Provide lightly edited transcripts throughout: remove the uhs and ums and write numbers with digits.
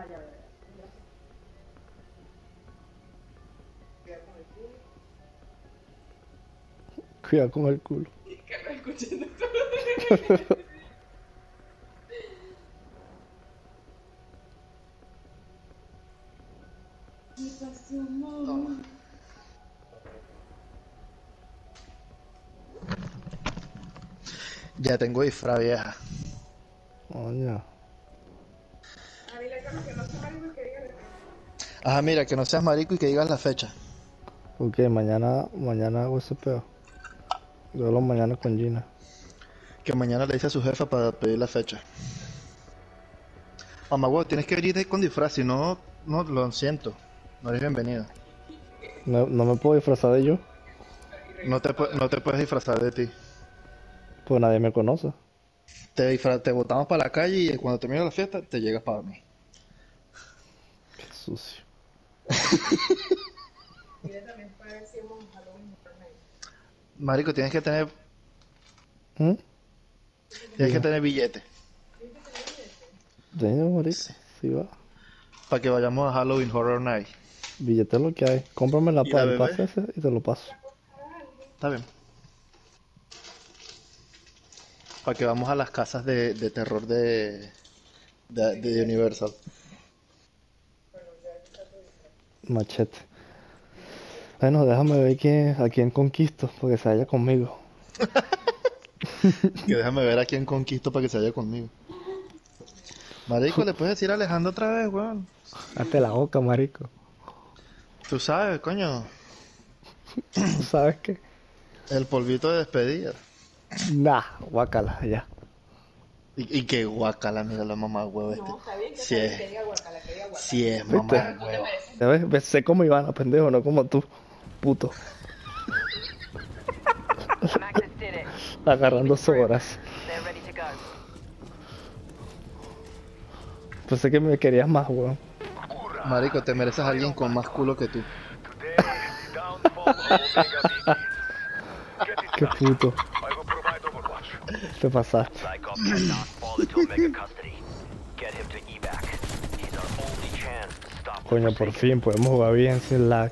Cuidado con el culo. Ya tengo disfraz, vieja. Coño. Ajá, mira, que no seas marico y que digas la fecha. Ok, mañana hago ese peo. Yo hablo mañana con Gina. Que mañana le dice a su jefa para pedir la fecha. Mamá, huevo, tienes que venir con disfraz, si no, no lo siento. No eres bienvenida. No me puedo disfrazar de yo, No te puedes disfrazar de ti. pues nadie me conoce. Te botamos para la calle y cuando termine la fiesta te llegas para mí. Qué sucio. Marico, ¿Mm? tienes que Dime. tener billete. Dime, marico. Sí va. Para que vayamos a Halloween Horror Night. Billete es lo que hay. Cómprame ¿Y la el bebé? pase ese y te lo paso. Está bien. Para que vamos a las casas de terror de Universal. Machete. Bueno, déjame ver a quién conquisto, porque se vaya conmigo. Que déjame ver a quién conquisto para que se vaya conmigo. Marico, ¿le puedes decir a Alejandro otra vez, weón? Hazte la boca, marico. Tú sabes, coño. ¿Tú sabes qué? El polvito de despedida. Nah, guácala, ya. Y qué guacala, mira la mamá huevo este. Si es, si es ¿Viste? mamá huevo. Ya ves, sé como Ivana, pendejo, no como tú, puto. Agarrando sobras. Pensé que me querías más, weón. Marico, te mereces a alguien con más culo que tú. Qué puto. Te pasaste. Coño, por fin podemos jugar bien sin lag.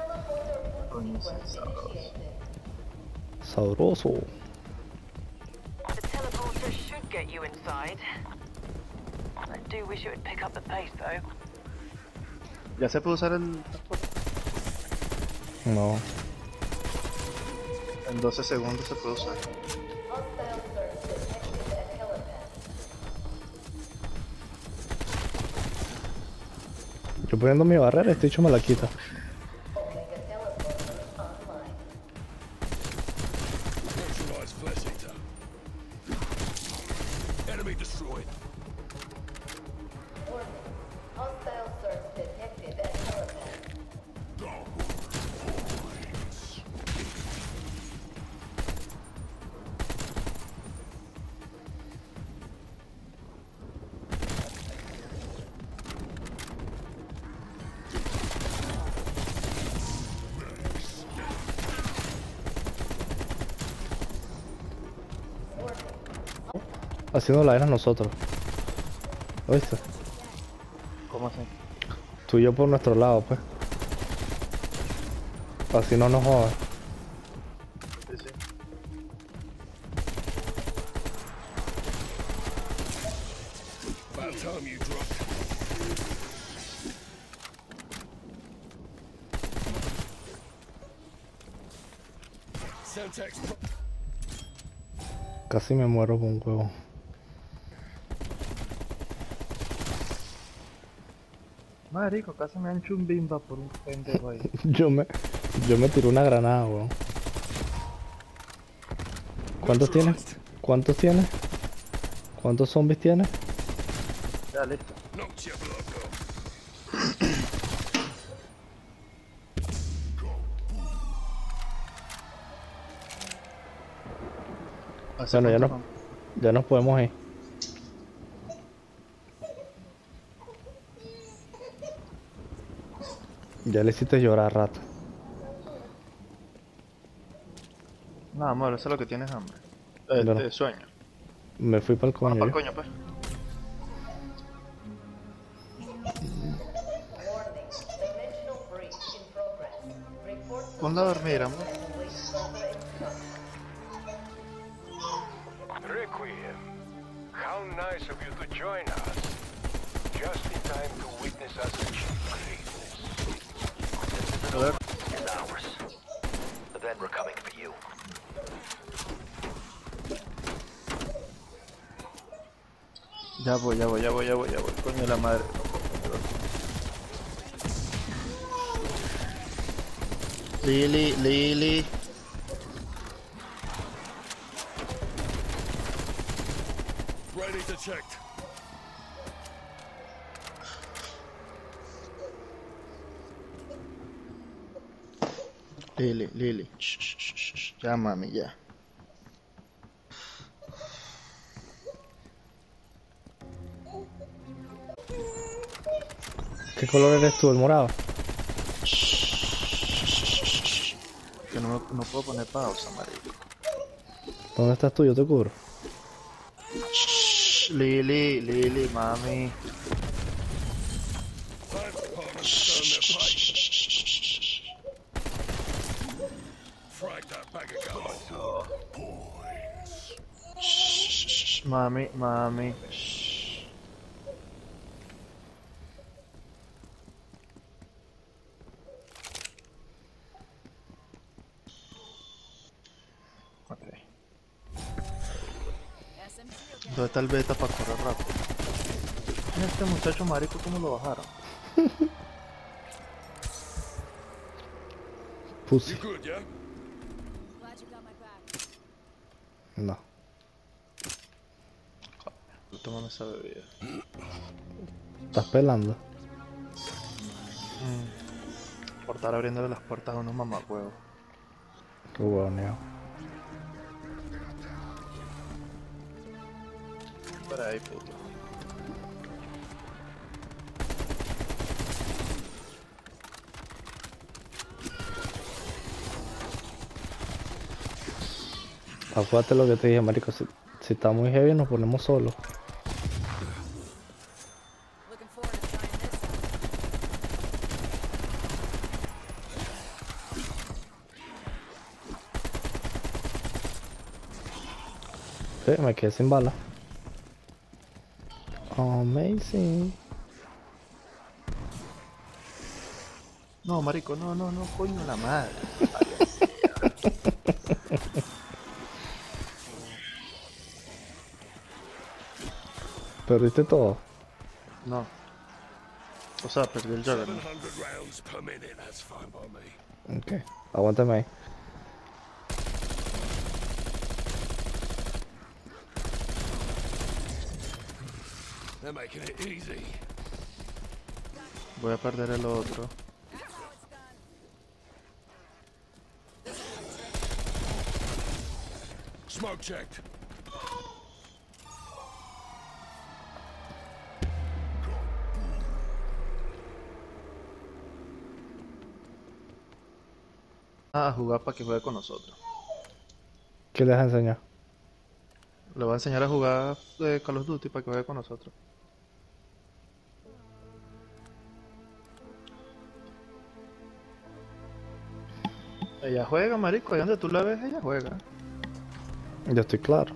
Sabroso. The teleporter should get you inside. I do wish it would pick up the pace, though. ¿Ya se puede usar el...? No. En 12 segundos se puede usar. Yo poniendo mi barrera, este hecho me la quita. Neutralize Flesh Eater. Enemy destroyed. Hostile search detected at helipad. Haciendo la era nosotros. ¿Oíste? ¿Cómo así? Tú y yo por nuestro lado, pues. Así no nos jodas. Sí, sí. About time you dropped. Semtex. Casi me muero con un huevo. Marico, casi me han hecho un bimba por un pendejo ahí. Yo me tiré una granada, weón. ¿Cuántos tienes? ¿Cuántos tienes? ¿Cuántos zombies tienes? Ya, listo. Knocked your blood off. ¿Hace Bueno, cuánto ya nos podemos ir. Ya le hiciste llorar rato. No, amor, eso es lo que tienes hambre. Bueno. Sueño. Me fui para el Bueno, coño. para el yo. coño, pues. Warning. Dimensional breach in progress. Report to Ponla a dormir, amor. and await further instructions. Requiem, how nice of you to join us. Just in time to witness us achieve greatness. A ver. And ours. But then we're coming for you. Ya voy. Coño la madre. Lily. Ready to check. Lily. Shh. Ya, mami, ya. ¿Qué color eres tú, el morado? Que no puedo poner pausa, marico. ¿Dónde estás tú? Yo te cubro. Shh, Lily, mami. Time for partners to turn their pay. Frag that bag of guns. Shh, mami. Shh. Ok. ¿Dónde está el beta para correr rápido? Mira este muchacho marico, ¿cómo lo bajaron? Pussy. You good, yeah? No. Tómame esa bebida. ¿Estás pelando? Por estar abriéndole las puertas a unos mamacuevos. Qué huevoneo. Por ahí, puto. Acuérdate lo que te dije, marico. Si está muy heavy, nos ponemos solos. Looking forward to trying this out. Sí, me quedé sin bala. Amazing. No, marico, no, coño la madre. Perdiste todo. No. O sea, perdí el Juggernaut. 700 rounds per minute. That's fine by me. Ok. Aguántame ahí. They're making it easy. Voy a perder el otro. Smoke checked. A jugar para que juegue con nosotros. ¿Qué les enseñó? Le voy a enseñar a jugar Call of Duty para que juegue con nosotros. Ella juega, marico, ahí donde tú la ves, ella juega. Yo estoy claro.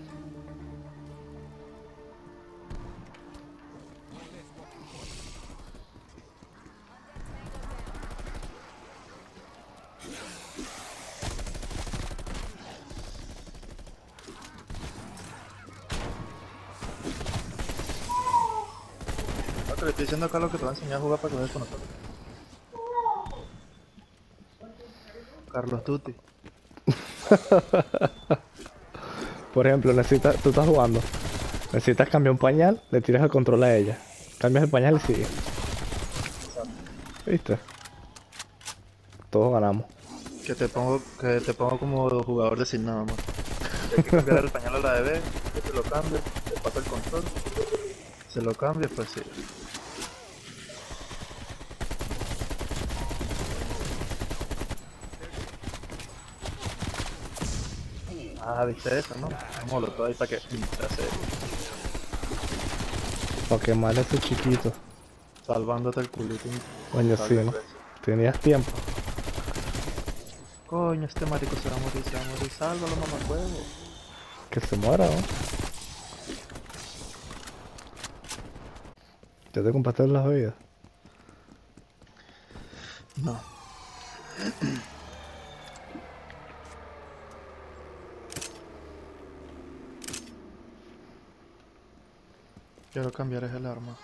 No, te le estoy diciendo a Carlos que te va a enseñar a jugar para que juegues con nosotros. Carlos Duty. Por ejemplo, tú estás jugando. Necesitas cambiar un pañal, le tiras el control a ella. Cambias el pañal y sigue. ¿Viste? Todos ganamos. Que te pongo como jugador designado, amor. Hay que cambiar el pañal a la bebé, yo te lo cambio, te paso el control, se lo cambio, pues sí. Ah, ¿viste eso, no? Molo, todo ahí para que... Para quemar a ese chiquito. Salvándote el culito. Coño, sí, ¿no? Tenías tiempo. Coño, este marico se va a morir, Sálvalo, mamacuevo. Que se muera, ¿no? ¿Ya te compraste las bebidas? No. Quiero cambiar el arma.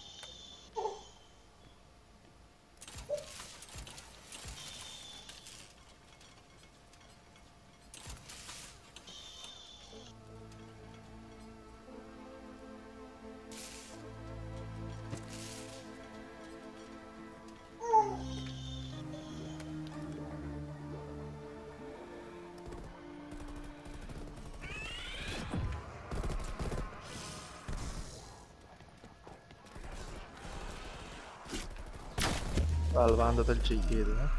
Salvándote el chiquito, ¿eh?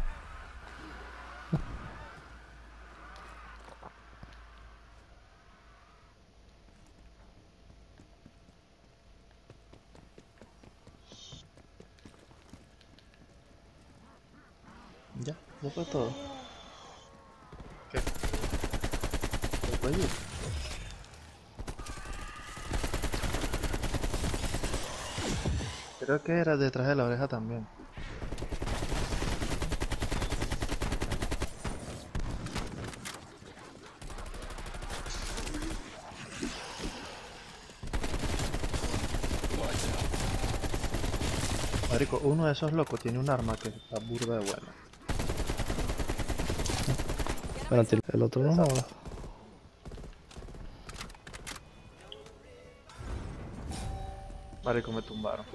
Ya fue todo. ¿Qué? ¿El cuello? Creo que era detrás de la oreja también. Marico, uno de esos locos tiene un arma que está burda de buena. Bueno, el otro no joda. Marico, me tumbaron.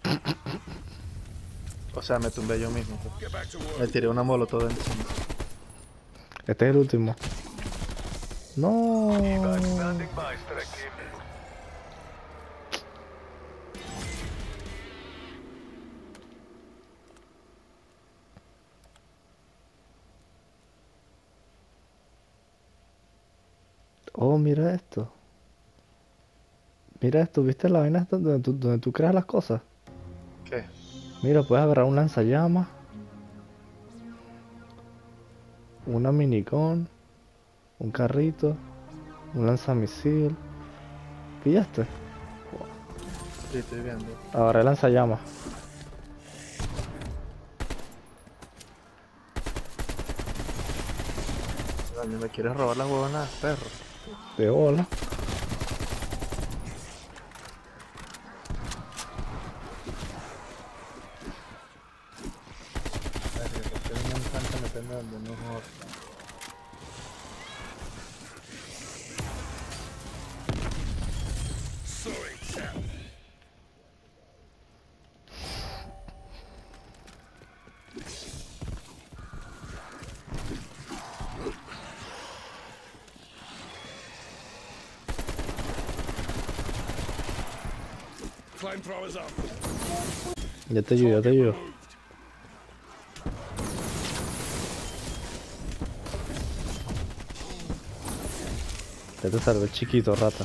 O sea, me tumbé yo mismo. Get back to work. Me tiré una molotov encima. Este es el último. No. Evac standing by, Strike Team. Oh, mira esto. Mira esto, ¿viste la vaina esta donde tú creas las cosas? ¿Qué? Mira, puedes agarrar un lanzallamas, una minigun, un carrito, un lanzamisil. ¿Pillaste? Sí, estoy viendo. Agarré el lanzallamas. Coño, ¿me quieres robar las huevonas, perro? De bola. Porque me encanta meterme donde no joda. Sorry, chap. Flamethrowers up. Ya te ayudo, ya te ayudo. Moved. Ya te salvé, chiquito, rata.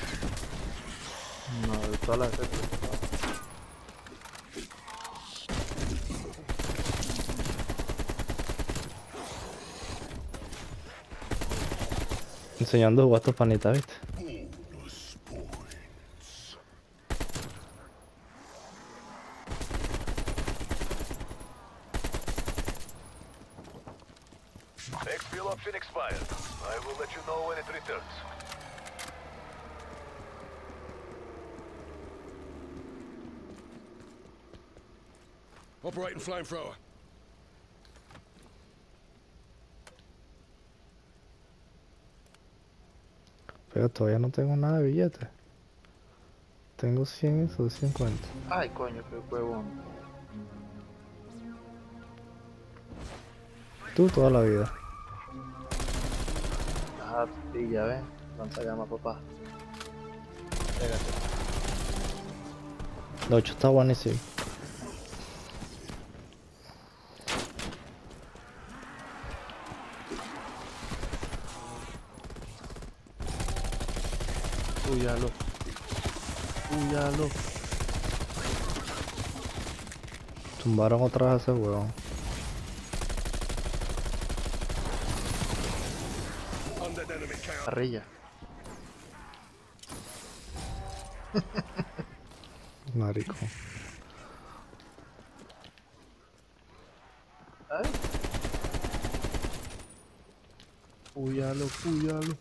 No, de todas las veces. Enseñando a jugar a estos panitas, ¿viste? Next fuel option expired. I will let you know when it returns. Operating flamethrower. Pero todavía no tengo nada de billetes. Tengo 100 y 50. Ay, coño, qué huevón. Tú toda la vida. Ajá, sí, ya ves. Lanzallamas, papá. Pégate. La 8 está buenísimo. Huyalo. Huyalo. Tumbaron otra vez a ese huevón. Undead enemy count. Parrilla. Marico. Ay. Púyalo, púyalo.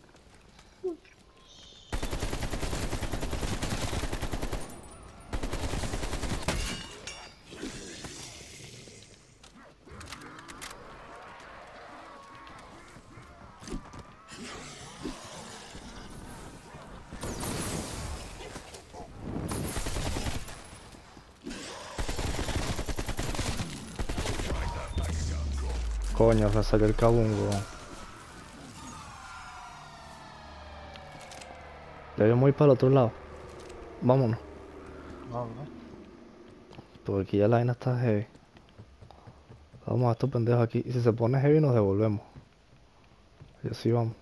Coño, se salió el cabungo. Ya yo me voy para el otro lado. Vámonos. No, no. Porque aquí ya la vaina está heavy. Vamos a estos pendejos aquí. Y si se pone heavy nos devolvemos. Y así vamos.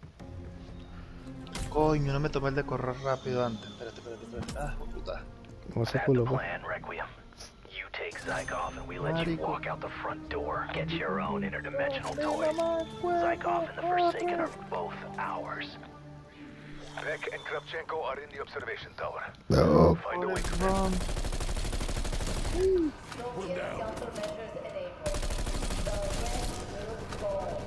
Coño, no me tomé el de correr rápido antes. Espérate. Ah, puta. Con ese culo, pues. Plan, Requiem. You take Zykov and we let you Marico. walk out the front door. Get your own interdimensional toys. Zykov and the Forsaken are both ours. Beck and Kravchenko are in the observation tower. No. Find a way to Run. Soviet countermeasures enabled. The West will fall.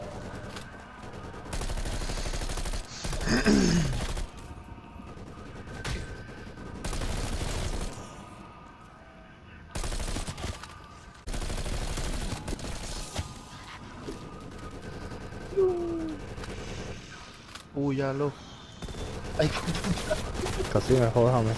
Púyalo. Ay, Casi me jodas a mí.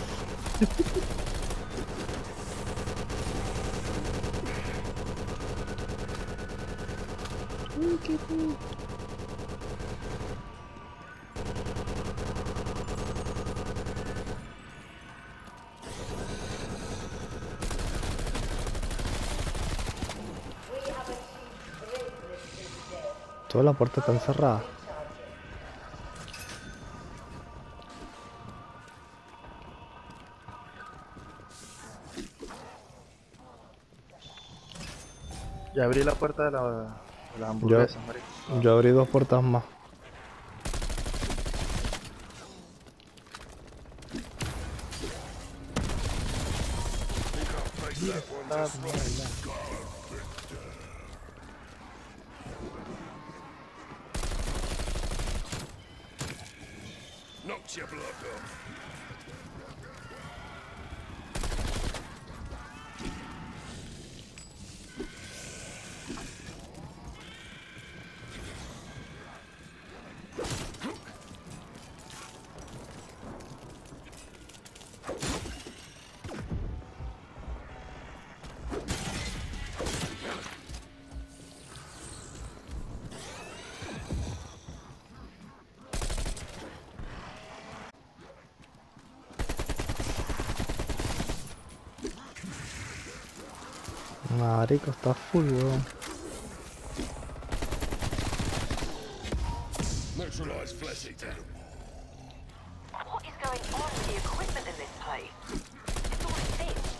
We have achieved greatness this day. Toda la puerta está encerrada. ya abrí la puerta de la hamburguesa, marico. Yo abrí 2 puertas más. Ah, mierda. Knocks your blood off. Marico, está full, weón. Neutralize flesh eater. What is going on with the equipment in this place? It's all fixed.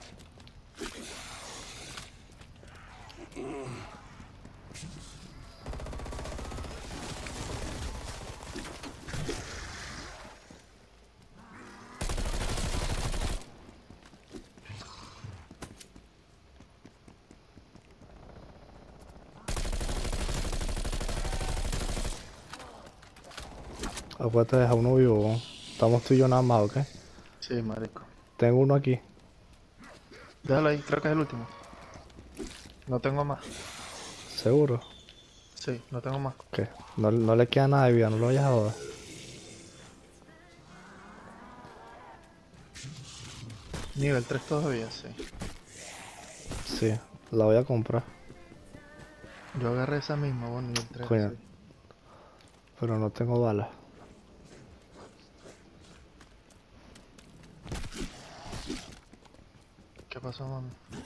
Acuérdate de dejar uno vivo, weón. Estamos tú y yo nada más, ¿ok? Sí, marico. Tengo uno aquí. Déjalo ahí, creo que es el último. No tengo más. ¿Seguro? Sí, no tengo más. ¿Qué? No le queda nada de vida, no lo vayas a joder. Nivel 3 todavía, sí. Sí, la voy a comprar. Yo agarré esa misma, bueno, nivel 3. Coño. Sí. Pero no tengo balas. ¿Qué pasó, mami?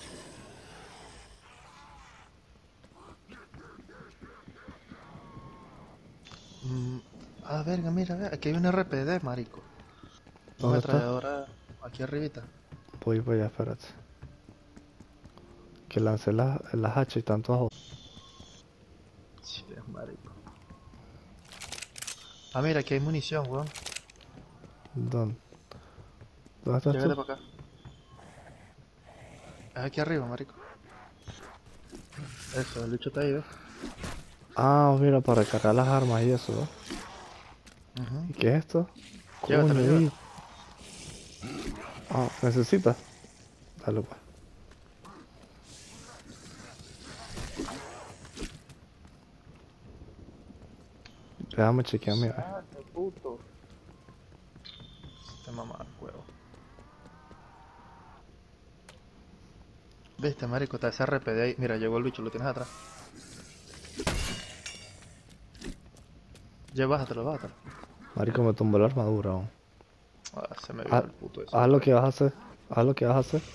Verga, mira, aquí hay un RPD, marico. Una ¿Dónde está? ametralladora aquí arribita. Voy para allá, espérate. Que lancé las hachas y tanto ajo. Sí, es marico. Ah, mira, aquí hay munición, weón. ¿Dónde? ¿Dónde estás Llégale tú? para acá. Es aquí arriba, marico. Eso, el bicho está ahí, ¿ves? Ah, mira, para recargar las armas y eso, ¿no? Ujú. ¿Y qué es esto? Llévatelo, Coño, llévatelo. Ah, ¿necesitas? Dale, pues. Déjame chequear, mira. Ah, qué puto. Este mamá, huevo. Viste, marico, está ese RPD ahí. Mira, llegó el bicho, lo tienes atrás. Ya, bájatelo. Marico, me tumbó la armadura aún. Ah, se me vio Ah, el puto ese. haz lo que vas a hacer. Haz lo que vas a hacer.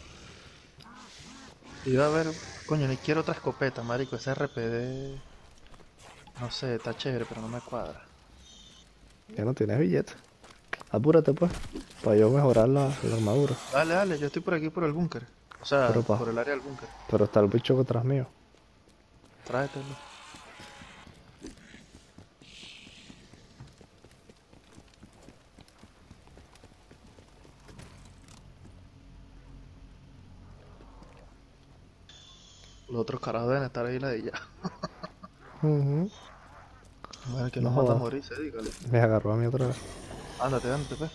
Y va a ver, coño, ni quiero otra escopeta, marico. Ese RPD. No sé, está chévere, pero no me cuadra. Ya no tienes billete. Apúrate, pues. Para yo mejorar la armadura. Dale, yo estoy por aquí por el búnker. O sea, Pero pa. por el área del búnker. Pero está el bicho atrás mío. Tráetelo. Los otros carajos deben estar ahí la de ya. Ujú. Bueno, que No nos mata a jodas. morirse, dígale. Me agarró a mí otra vez. Ándate, pues.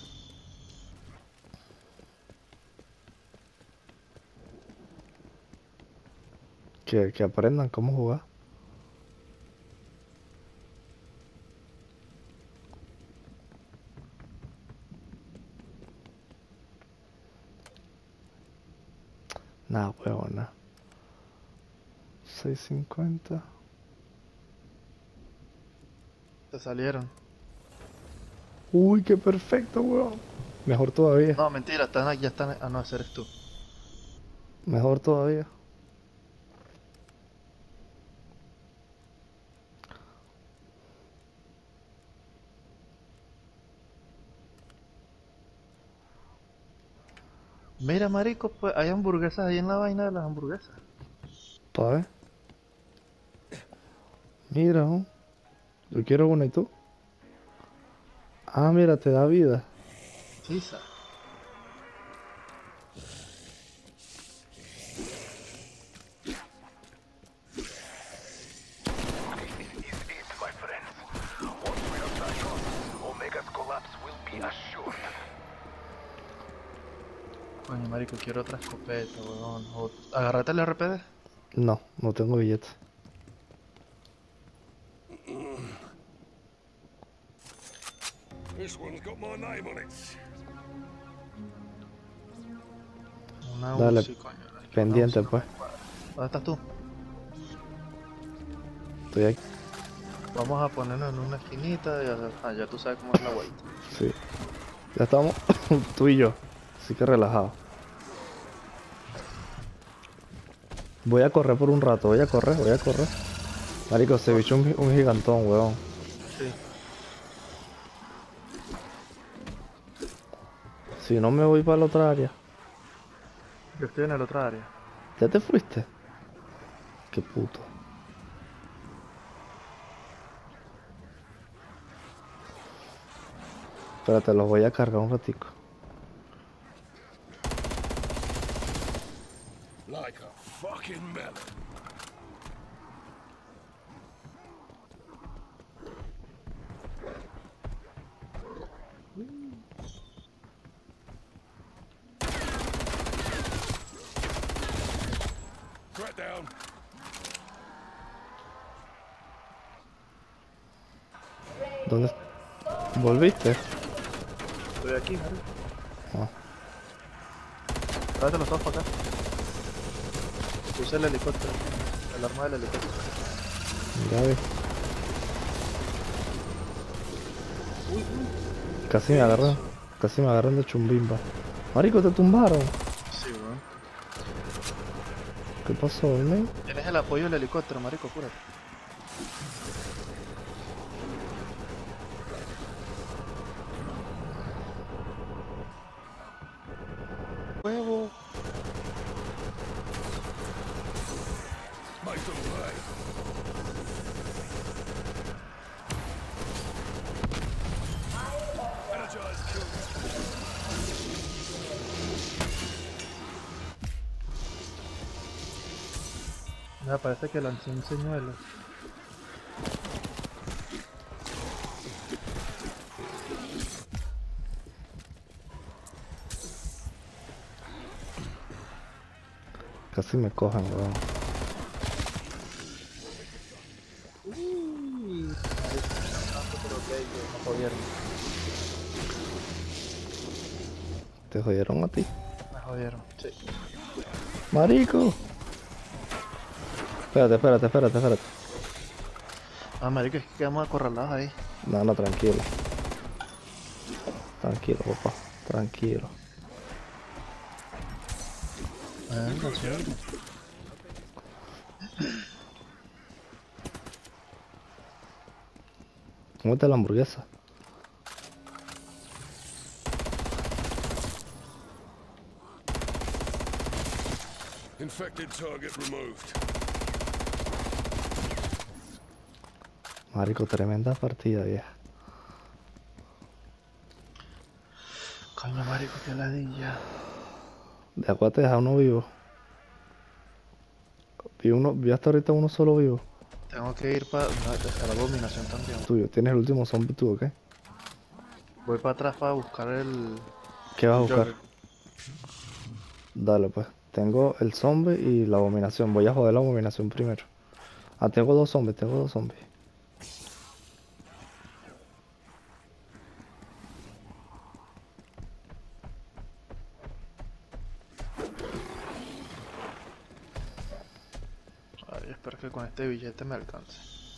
Que aprendan cómo jugar. Nah, huevón, nah. 650. Te salieron. Uy, qué perfecto, huevón. Mejor todavía. No, mentira, están aquí, ya están. Ah, no, ese eres tú. Mejor todavía. Mira, marico, pues hay hamburguesas ahí en la vaina de las hamburguesas. Pa' ver. Mira, ¿no? Yo quiero una y tú. Ah, mira, te da vida. Pizza. This is it, my friends. Once we are cycles, Omega's collapse will be assured. Coño, marico, quiero otra escopeta, weón. Agárrate el RPD. No, no tengo billete. This one's got my name on it. Una Dale, Uzi, coño. marico, pendiente, una Uzi. pues. ¿Dónde estás tú? Estoy aquí. Vamos a ponernos en una esquinita y ya tú sabes cómo es la vuelta. Sí. Ya estamos tú y yo. Así que relajado. Voy a correr por un rato, voy a correr. Marico, se bicho un gigantón, weón. Sí. Si no me voy para la otra área. Yo estoy en el otra área. ¿Ya te fuiste? Qué puto. Espérate, los voy a cargar un ratico. Like a fucking melon. Threat down. ¿Dónde? ¿Volviste? Estoy aquí, marico. Ah. Tráete los dos para acá. Puse el helicóptero. El arma del helicóptero. Ya vi. Casi me agarran de chumbimba. Marico, te tumbaron. Sí, weón. ¿Qué pasó, men? Tienes el apoyo del helicóptero, marico, apúrate. Huevo. Energize kill. Me parece que lancé un señuelo. Casi me cojan, weón. No jodieron. ¿Te jodieron a ti? Me jodieron. Sí. ¡Marico! Espérate. Ah, marico, es que quedamos acorralados ahí. No, tranquilo. Tranquilo, papá. Tranquilo. No sé. ¿Cómo está la hamburguesa? Infected target removed. Marico, tremenda partida, vieja. Coño, marico, qué ladilla. De acuerdo, te deja uno vivo. Vi hasta ahorita uno solo vivo. Tengo que ir para... No, está la abominación también. Tuyo, ¿tienes el último zombie tú o qué? Voy para atrás para buscar el... ¿Qué vas a buscar? Jogger. Dale, pues. Tengo el zombie y la abominación. Voy a joder la abominación primero. Ah, tengo dos zombies. Ay, espero que con este billete me alcance.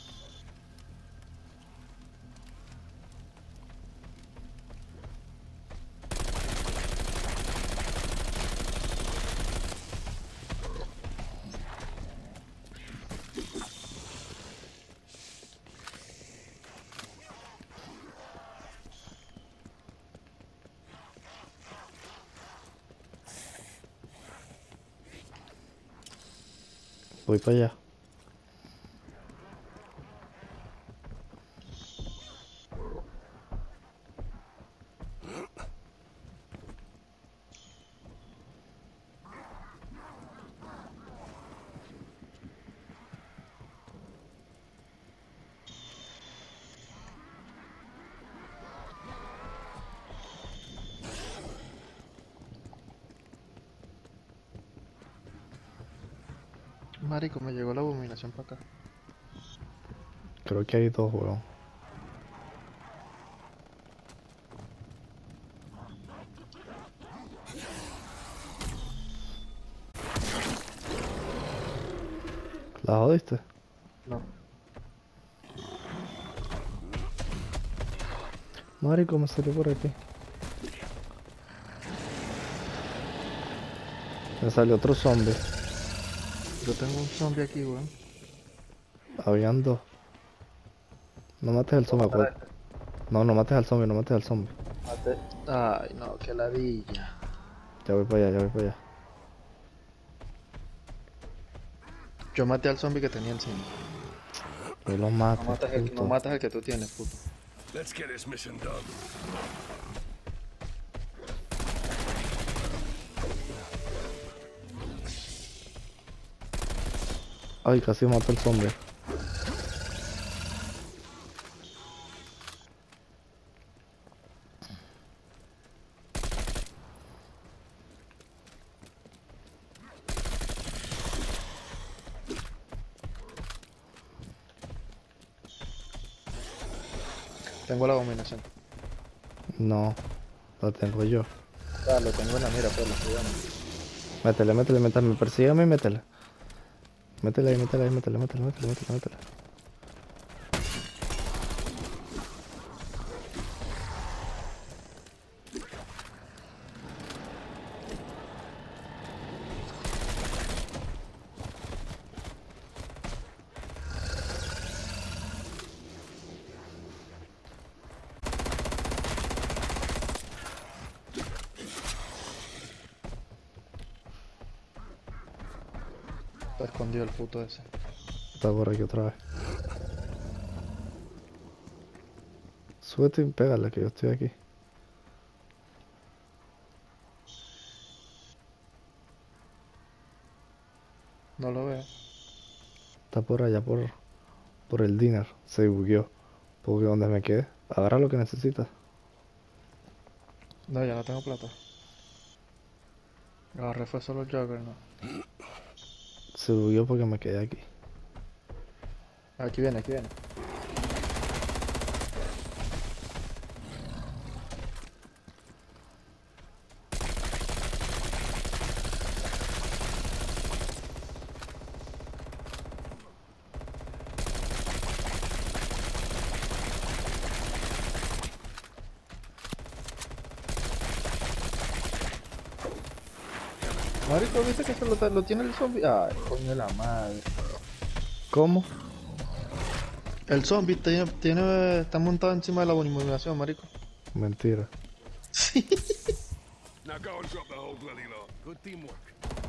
Voy para allá. Marico, me llegó la abominación para acá. Creo que hay dos, weón. ¿La jodiste? No. Marico, me salió por aquí. Me salió otro zombie. Yo tengo un zombie aquí, weón. Habían dos. No mates al zombie, pues. No mates al zombie, Mate. Ay, no, qué ladilla. Ya voy para allá. Yo maté al zombie que tenía encima. Yo los No mato. matas el que tú tienes, puto. Let's get this mission done. Ay, casi mato al zombie. Tengo la abominación. No, la tengo yo. Ah, lo tengo en la mira, pues, lo estoy dando. Métele, mientras me persigue a mí, métele. Métele ahí, métele. Está escondido el puto ese. Está por aquí otra vez. Súbete y pégale que yo estoy aquí. No lo veo. Está por allá por el dinner. Se bugueó. Porque donde me quedé. Agarra lo que necesitas. No, ya no tengo plata. Agarré fue solo el Jugger, ¿no? Se bugueó porque me quedé aquí. Aquí viene, aquí viene. Marico, ¿viste que lo tiene el zombie? Ay, coño de la madre. ¿Cómo? El zombie está montado encima de la munición, marico. Mentira. Now go and drop the whole bloody lot. Good teamwork.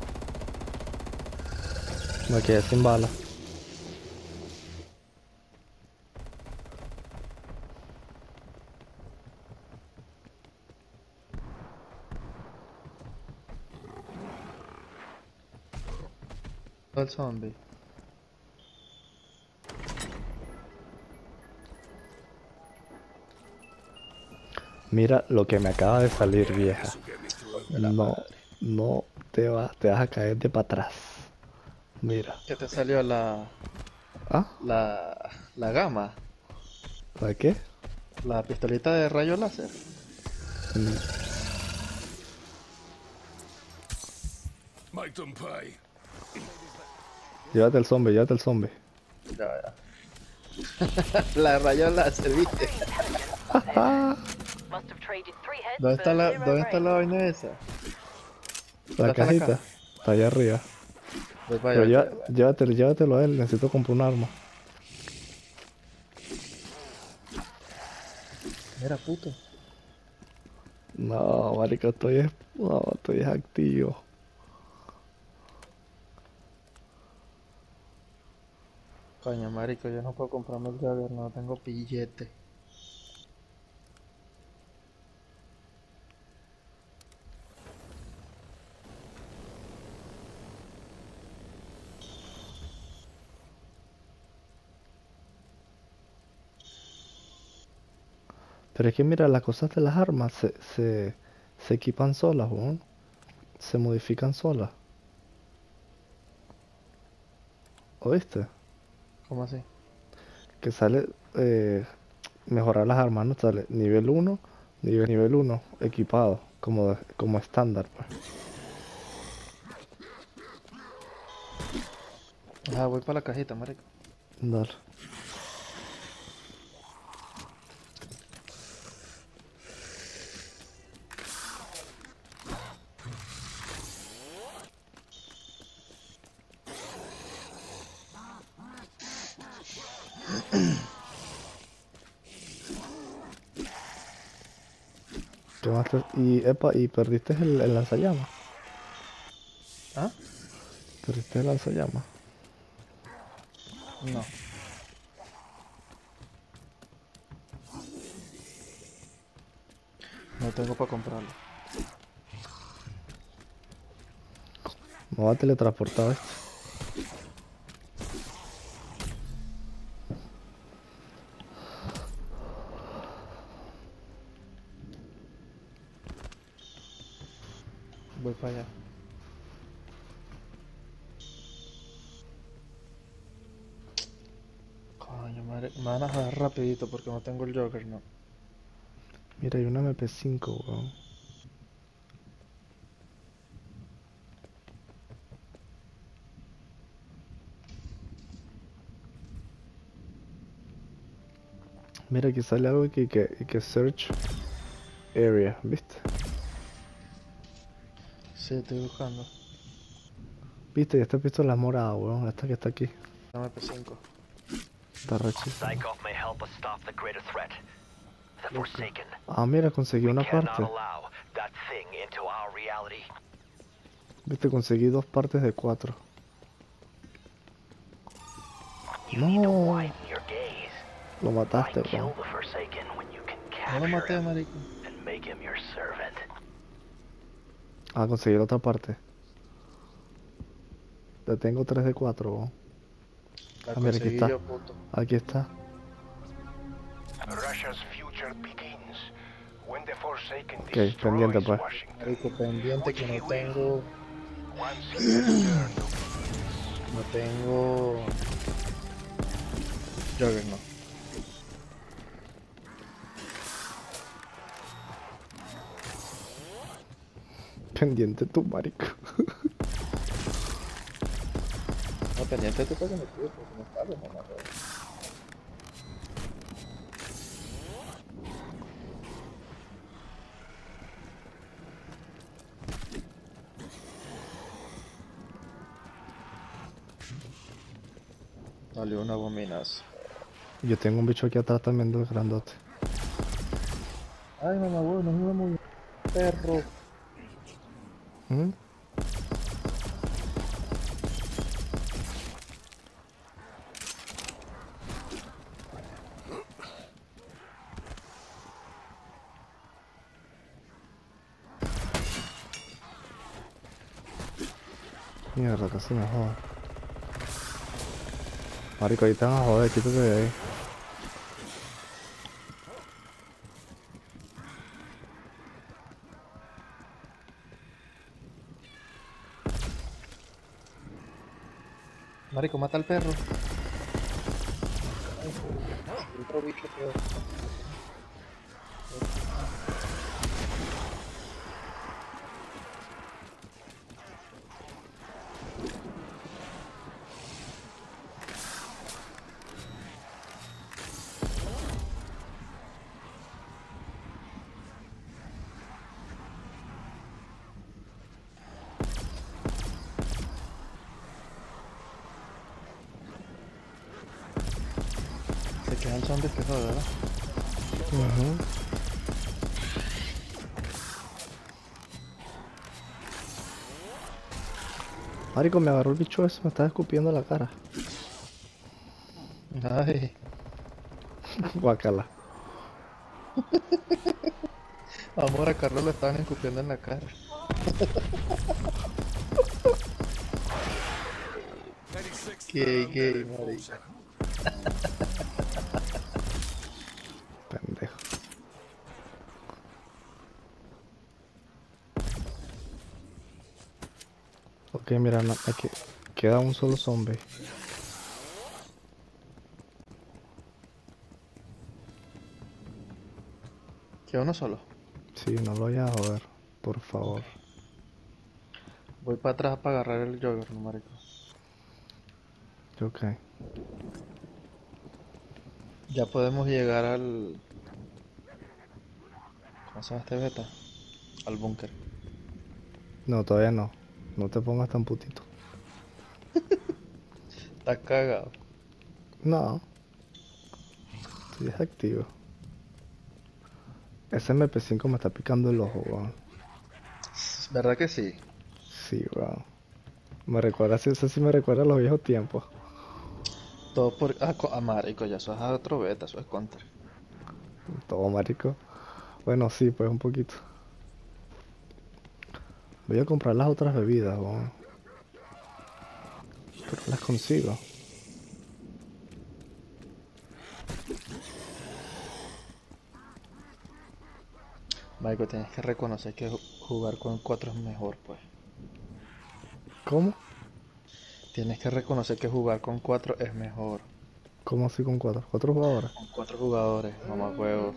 Me quedé sin bala. El zombie. Mira lo que me acaba de salir, vieja. This'll get me through. No te vas a caer de para atrás. Mira. ¿Qué te salió la ¿Ah? gama? ¿Para qué? La pistolita de rayo láser. Make them pay. Llévate el zombie, llévate el zombie. Ya. La rayo láser, ¿viste? Must have traded 3 heads ¿Dónde está for la, zero ¿dónde está la brains. vaina esa? La está la cajita. caja? Está allá arriba. Voy para Pero allá. llévatelo a él, necesito comprar un arma. Mira, puto. No, marico, estoy activo. Coño, marico, yo no puedo comprarme el Jagger, no tengo billete. Pero es que mira, las cosas de las armas se equipan solas, weón. Se modifican solas. ¿Oíste? ¿Cómo así? Que sale mejorar las armas, ¿no? Sale nivel 1, nivel 1 equipado, como estándar, pues. Ah, voy para la cajita, marico. Dale. ¿Qué más y perdiste el lanzallamas. ¿Ah? Perdiste el lanzallamas. No. No tengo para comprarlo. Me va a teletransportar esto. Voy para allá. Coño, madre. Me van a joder rapidito porque no tengo el Joker, no. Mira, hay una MP5, weón. Mira, aquí sale algo que search area, ¿viste? Sí, estoy buscando. ¿Viste? Y esta pistola es morada, weón. Esta que está aquí. Dame P5. Está rechísima. Psychoff may help us stop the greater threat. The Forsaken. Ah, mira, conseguí una Cannot parte. allow that thing into our reality. Viste, conseguí 2 partes de 4. You need to No. widen your gaze. Lo Why mataste, kill weón. the Forsaken when you can No lo capture maté, him marico. and make him your servant? A conseguir otra parte. Le tengo 3 de 4, weón. La Ah, mira, aquí conseguí está. yo, puto. Aquí está. Russia's future begins when the Forsaken Ok, destroys pendiente, pues. Washington. Marico, pendiente que no tengo... Once its return begins. No tengo... Juggernaut. Pendiente tú, marico. No, pendiente tú para que me cuide, porque me cago, mamá. Salió una abominación. Yo tengo un bicho aquí atrás también del grandote. Ay, mamá, huevo, no es una muy... perro. ¿Mm? Mierda, casi me joda. Marico, ahí te van a joder, quítate de ahí. Marico, mata al perro. Otro bicho peor. Se quedan zombies que joder, ¿verdad? Ujú. Marico, me agarró el bicho ese, me estaba escupiendo la cara. Ay, Guacala. amor, a Carlos lo estaban escupiendo en la cara. Gay, marico. Pendejo. Ok, mira, no, aquí queda un solo zombie. ¿Queda uno solo? Sí, no lo vayas a joder, por favor. Voy para atrás para agarrar el jogger, no, marico. Ok. Ya podemos llegar al... ¿Cómo se llama este beta? Al búnker. No, todavía no. No te pongas tan putito. Está cagado. No. Estoy desactivo. Ese MP5 me está picando el ojo, weón. ¿Verdad que sí? Sí, weón. Me recuerda, eso sí me recuerda a los viejos tiempos. Todo por... marico, ya eso es otro beta, eso es counter. Todo marico. Bueno, sí, pues un poquito. Voy a comprar las otras bebidas, weón. Pero las consigo. Marico, tienes que reconocer que jugar con 4 es mejor, pues. ¿Cómo? Tienes que reconocer que jugar con 4 es mejor. ¿Cómo así con 4? ¿4 jugadores? Con 4 jugadores, mamá juego.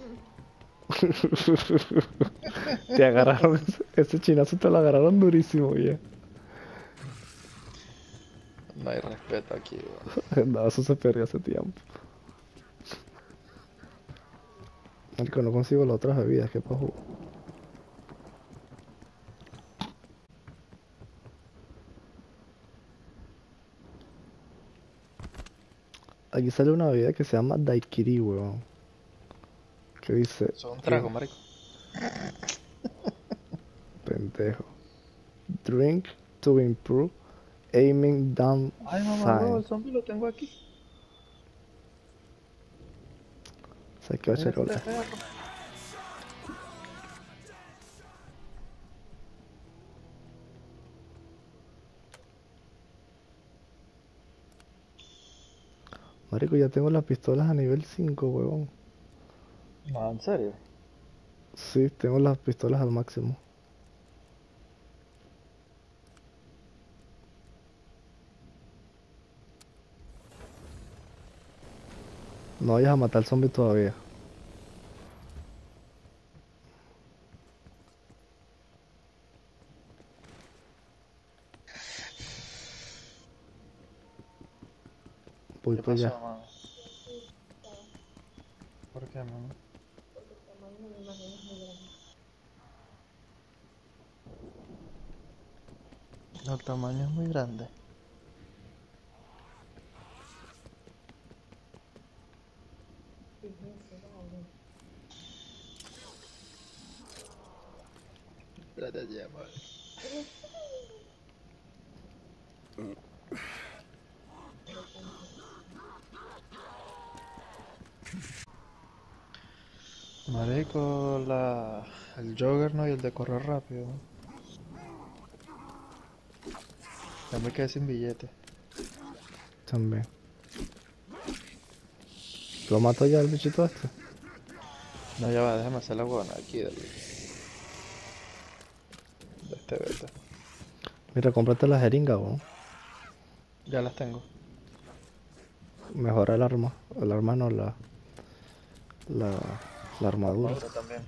Te agarraron, ese chinazo te lo agarraron durísimo, ya. No hay respeto aquí, weón. No, eso se perdió hace tiempo. Marico, no consigo las otras bebidas, ¿qué pasó? Aquí sale una bebida que se llama Daiquiri, weón. ¿Qué dice? Eso es un trago, marico. Pendejo. Drink to improve aiming down Ay, mamá, huevo, el sign. zombie lo tengo aquí. Se quedó checola. Marico, ya tengo las pistolas a nivel 5, huevón. No, ¿en serio? Sí, tengo las pistolas al máximo. No vayas a matar al zombie todavía. Voy ¿Qué para allá. pasó, mano? ¿Por qué, mano? El tamaño es muy grande. Espérate allá, madre. Marico, el Juggernaut y el de correr rápido. Ya me quedé sin billete. También. ¿Lo mato ya el bichito este? No, ya va, déjame hacer la buena aquí de este beta. Mira, cómprate la jeringa, weón. Ya las tengo. Mejora el arma. El arma no, la armadura. Otra también.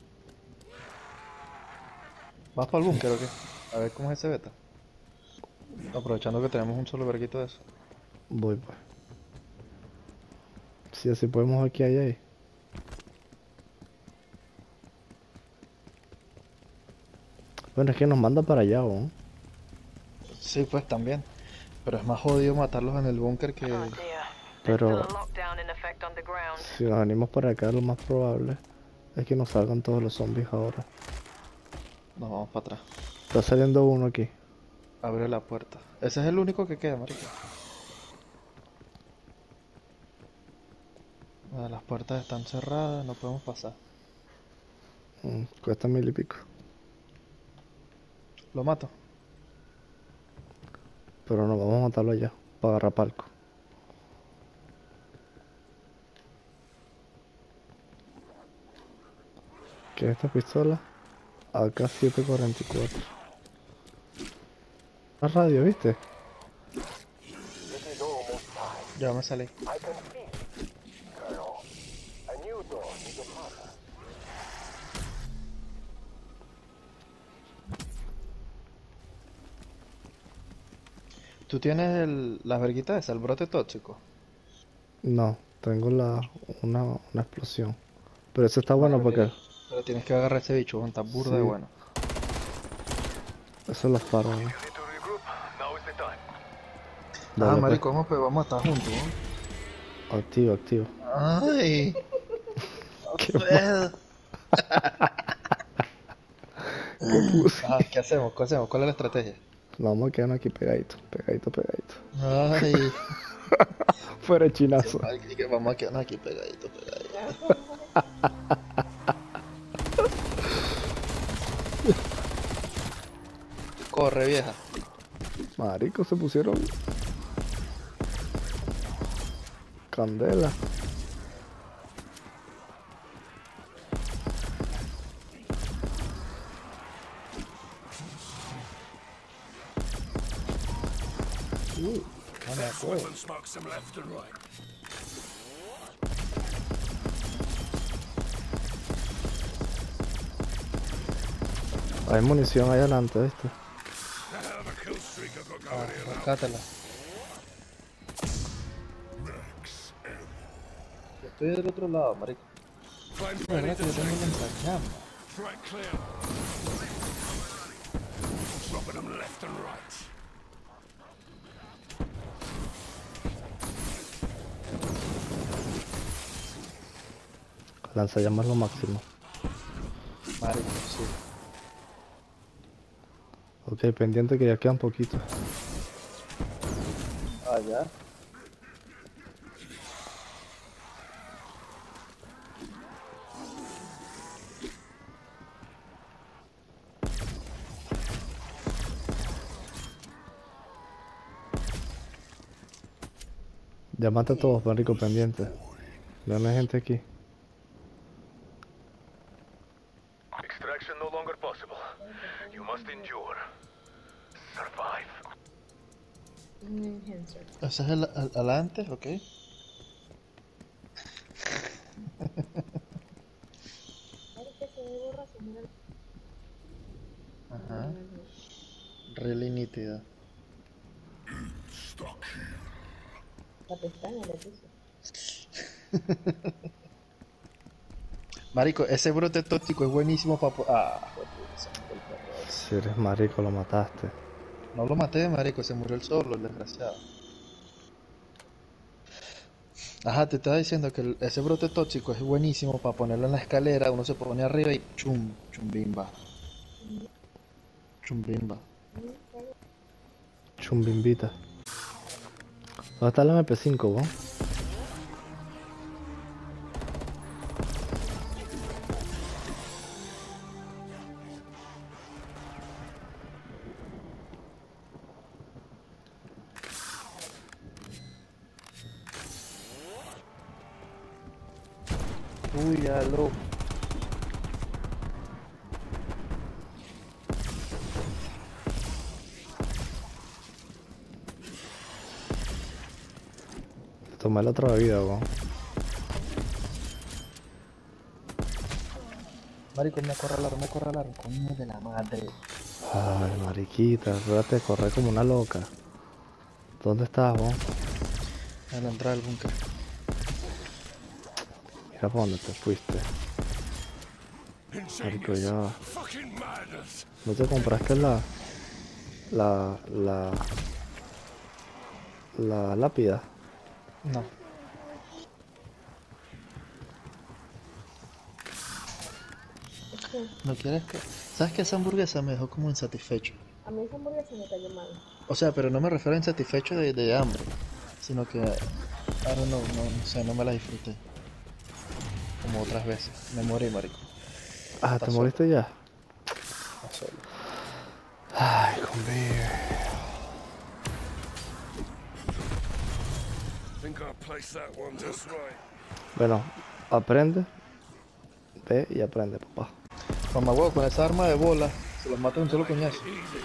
¿Vas para el búnker o qué? A ver cómo es ese beta. Aprovechando que tenemos un solo verguito de eso. Voy, pues. Si así podemos aquí ahí. Bueno, es que nos manda para allá, weón. Sí, pues también. Pero es más jodido matarlos en el búnker que... Oh dear. There's Pero still a lockdown in effect on the ground. si nos venimos para acá, lo más probable es que nos salgan todos los zombies ahora. Nos vamos para atrás. Está saliendo uno aquí. Abre la puerta. Ese es el único que queda, marico. Las puertas están cerradas, no podemos pasar. Cuesta 1000 y pico. Lo mato. Pero no, vamos a matarlo allá, para agarrar palco. ¿Qué es esta pistola? AK-744. La radio, ¿viste? Ya me salí. ¿Tú tienes las verguitas esas, el brote tóxico? No, tengo una explosión. Pero eso está bueno porque Pero tienes que agarrar ese bicho, está burda de Sí. bueno. eso lo paro. ¿no? You need to regroup. Now is the time. Dale, pues. marico, vamos a estar juntos, ¿no? Activo, activo. Ay. Qué ¿Qué hacemos? ¿Qué hacemos? ¿Cuál es la estrategia? Nos vamos a quedarnos aquí pegadito, pegadito, pegadito. Ay. Fuera de chinazo. Que vamos a quedarnos aquí pegadito. Corre, vieja. Marico, se pusieron candela. Weapon smokes them left and right. Hay munición ahí adelante, ¿viste? Hell of a kill streak I've got going here now. Cátela. Yo estoy del otro lado, marico. Flames La ready verdad to que yo tengo take. lanzallamas. Track clear. Dropping them left and right. Lanzallamas lo máximo. Marico, sí. Ok, pendiente que ya quedan poquitos. Ah, ya. Llámate a todos, marico, pendientes. Ya no hay gente aquí. Extraction no longer possible. You must endure. Survive. Ese es el antes, ok. Ajá. Really nítida. La pestaña le puse. Marico, ese brote tóxico es buenísimo para... Ah, joder, se murió el perro ese. Si eres marico, lo mataste. No lo maté, marico, se murió él solo, el desgraciado. Ajá, te estaba diciendo que ese brote tóxico es buenísimo para ponerlo en la escalera, uno se pone arriba y chum, chumbimba. Chumbimba. Chumbimbita. ¿Dónde está el MP5, vos? Uy, ya lo... Tomé la otra bebida, vos. Marico, me acorralaron, coño de la madre. Ay, mariquita, trate de correr como una loca. ¿Dónde estás, vos? A la entrada del búnker. Mira por dónde te fuiste. Marico, ya va. Fucking madness. ¿No te compraste la lápida? No. ¿No quieres que...? ¿Sabes que esa hamburguesa me dejó como insatisfecho? A mí esa hamburguesa me cayó mal. O sea, pero no me refiero a insatisfecho de hambre, sino que... Ahora no sé, no me la disfruté. Como otras veces. Me morí, marico. Ah, Está ¿te solo. moriste ya? Está solo. Ay, conmigo. Think I placed that one just right. Bueno, aprende. Ve y aprende, papá. Mamá huevo, con esa arma de bola, se los mata de un solo coñazo.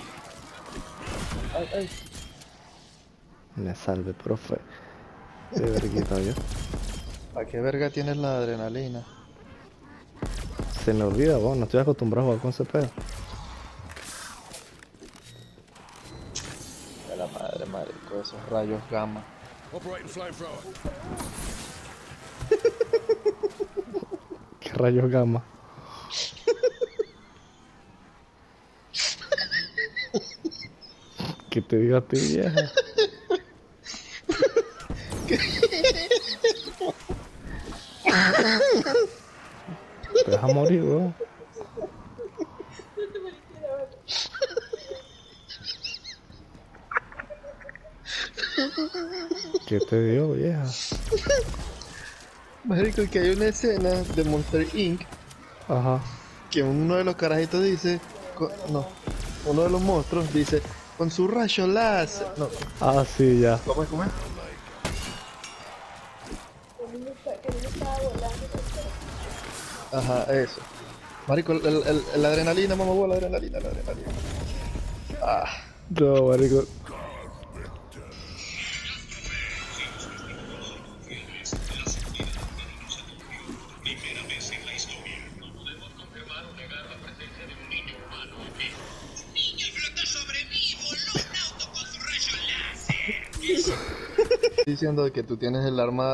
Ay, ay. Me salve, profe. De verguita, yo. ¿A qué verga tienes la adrenalina? Se me olvida, vos. No estoy acostumbrado a jugar con ese pedo. De la madre, marico, esos rayos gamma. Operating flamethrower. ¿Qué rayos gamma? ¿Qué te digo a ti, vieja? Te vas a morir, bro. ¿Qué te digo, vieja? Marico, que hay una escena de Monster Inc. Ajá. que uno de los carajitos dice... No, uno de los monstruos dice... Con su rayo láser... No, Ah, sí, ya. ¿cómo es? ¿Cómo es? Ajá, eso. Marico, la adrenalina, mamá, la adrenalina. Ah, No, marico. estoy diciendo de que tú tienes el arma,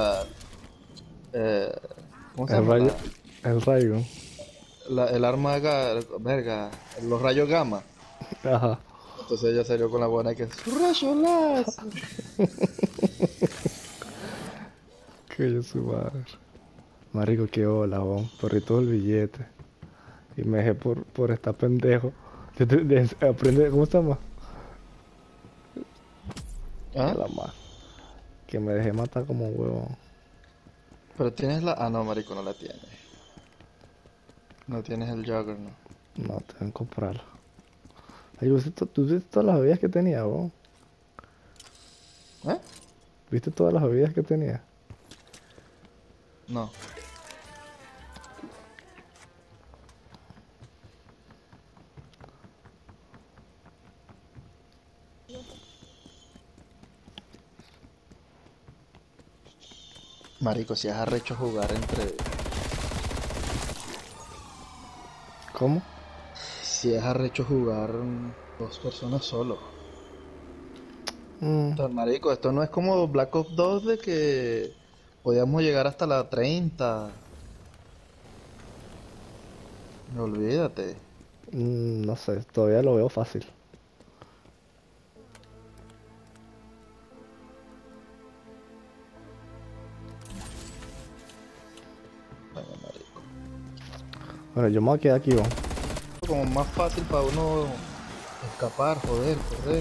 ¿cómo se El llama? rayo. El rayo. El arma, verga, los rayos gamma. Ajá. Entonces ella salió con la buena que su rayo láser. Que yo su madre. Marico, qué hola, bon. Perdí todo el billete. Y me dejé por estar pendejo. Aprende, ¿cómo se llama? ¿Ah? La más. Que me dejé matar como un huevón. Pero tienes la... Ah, no, marico, no la tienes. No tienes el Juggernaut. No, tengo que comprarlo. Ay, tú viste todas las bebidas que tenía, bon. ¿Eh? ¿Viste todas las bebidas que tenía? No. Marico, si es arrecho jugar entre... ¿Cómo? Si es arrecho jugar dos personas solo. Entonces, marico, esto no es como Black Ops 2 de que podíamos llegar hasta la 30. Olvídate. No sé, todavía lo veo fácil. Bueno, marico. Bueno, yo me voy a quedar aquí, Iván. Como más fácil para uno escapar, joder, correr.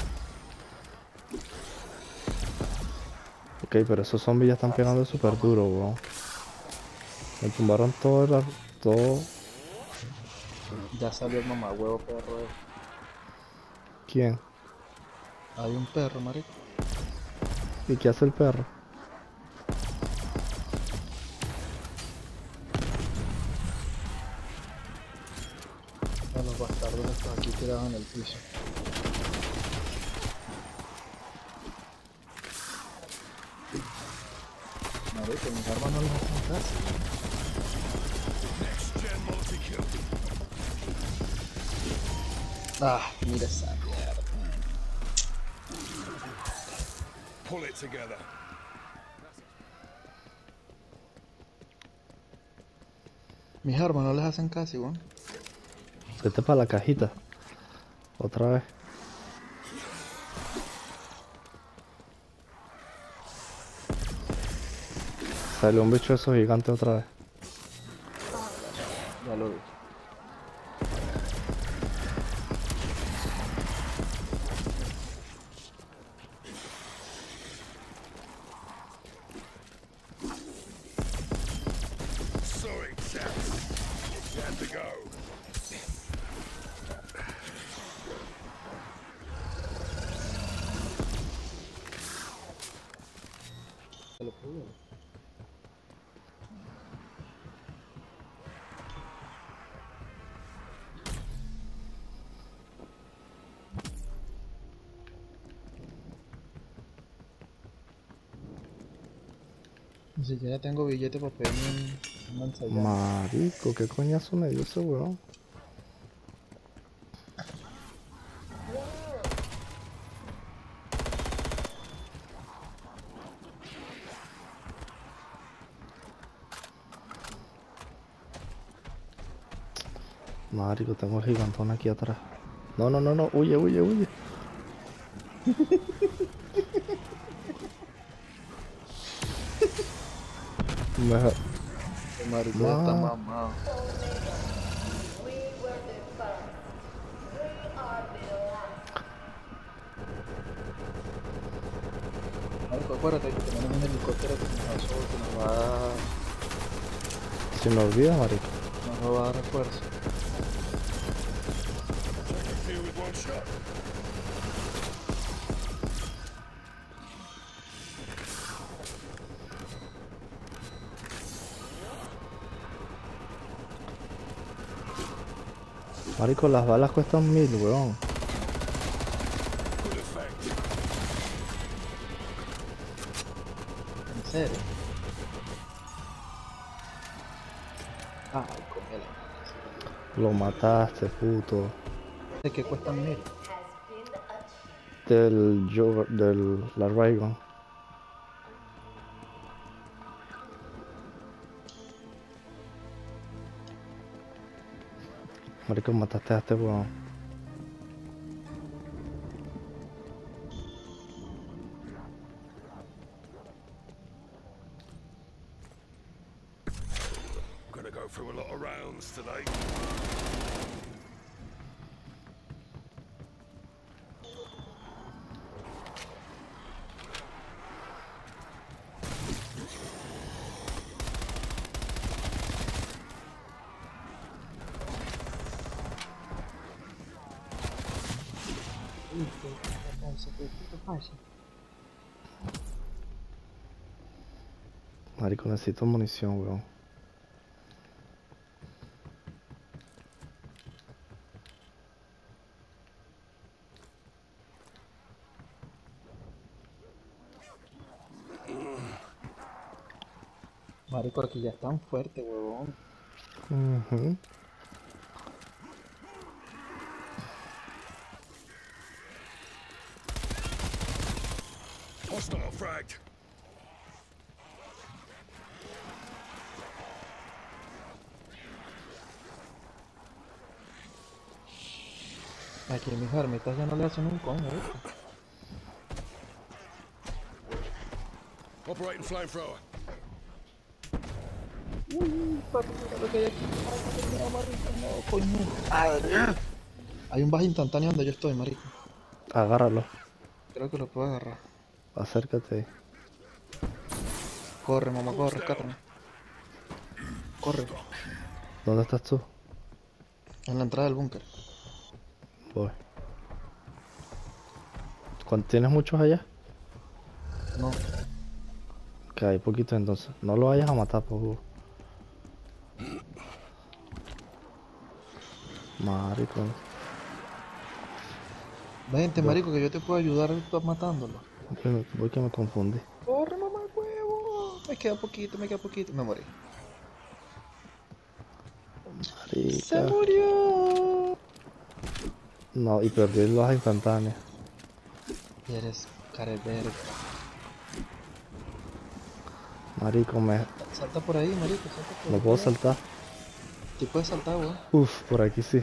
Ok, pero esos zombies ya están pegando súper duro, weón. Me tumbaron todo. Ya salió el mamagüevo perro. ¿Quién? Hay un perro, marico. ¿Y qué hace el perro? A los bastardos estos aquí tirados en el piso. Marico, mis armas no les hacen caso. Next gen multi-kill. Ah, mira esa mierda. Pull it together. Mis armas no les hacen caso, weón. Vete para la cajita. Otra vez. Salió un bicho de esos gigantes otra vez. Ya lo vi. Sorry, chaps. You had to go. Ya lo pude. Ni siquiera tengo billete para pedirme un ensayado. Marico, qué coñazo me dio ese weón. Marico, tengo el gigantón aquí atrás. No, huye. Mejor. Marico, ya está mamado. We were the first. We are the last. Marico, acuérdate que tenemos un helicóptero que nos va Si me olvidas, marico. nos va a dar refuerzo. Kill with one shot. Marico, las balas cuestan 1000, weón. Good effect. ¿En serio? Ay, cógela. Lo mataste, puto. ¿De qué cuestan 1000? Has been achieved. La Raygun. Marico, mataste a este weón. I'm gonna go through a lot of rounds today. Marico, necesito munición, weón. Marico, aquí ya es tan fuerte, huevón. Ujú. Hostile fragged. Aquí mis ermitas ya no le hacen un coño, ¿viste? Operating flamethrower. Papi, mira lo que hay aquí. Ay, no, marico, no, coño. Madre. Hay un bajo instantáneo donde yo estoy, marico. Agárralo. Creo que lo puedo agarrar. Acércate ahí. Corre, mamá, corre, rescátame. Corre. ¿Dónde estás tú? En la entrada del búnker. Voy. ¿Tienes muchos allá? No. Que hay poquitos entonces. No lo vayas a matar, por favor. Marico. Vente, marico, que yo te puedo ayudar matándolo. Voy que me confundí. Corre, mamá, huevo. Me queda poquito, me queda poquito. Me morí. Se Marica. murió. No, y perdí las instantáneas. Y eres careverga. Marico, Salta por ahí, marico, salta por no ahí. puedo saltar. Sí puedes saltar, weón. Uf, por aquí sí.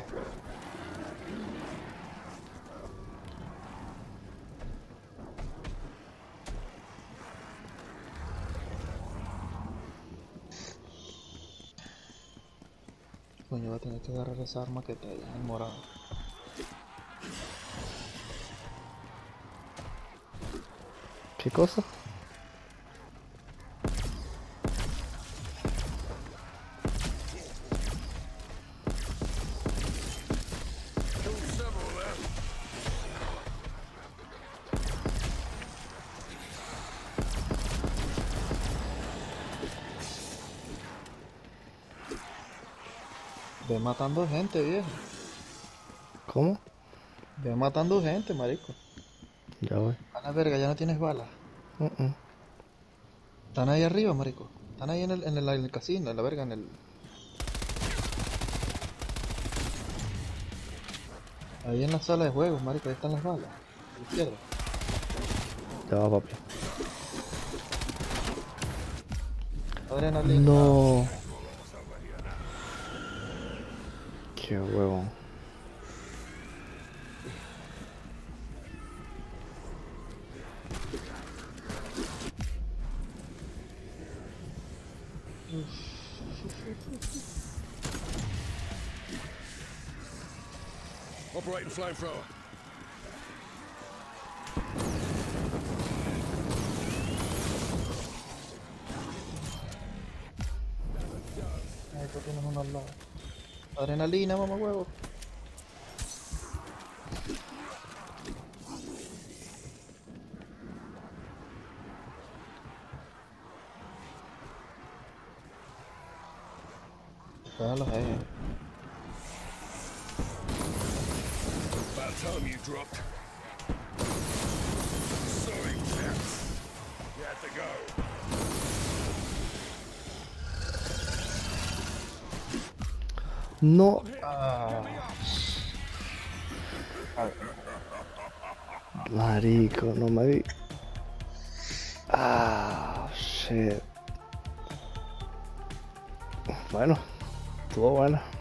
Coño, voy a tener que agarrar esa arma que trae en morado. ¿Qué cosa? Killed several there. Ve matando gente, viejo. ¿Cómo? Ve matando gente, marico. Ya voy. A la verga, ya no tienes balas. Mm. Están ahí arriba, marico. Están ahí en el casino, en la verga, en el... Ahí en la sala de juegos, marico, ahí están las balas. A la izquierda. Ya va, papi. Adrenalina. No. Qué huevón. Operating flamethrower. Ahí tú tienes uno al lado. Adrenalina, mamá huevo. Pégalos ahí. About time you dropped. Sorry, chaps. You have to go. No. Marico, no me di. Ah, shit. Bueno, estuvo bueno.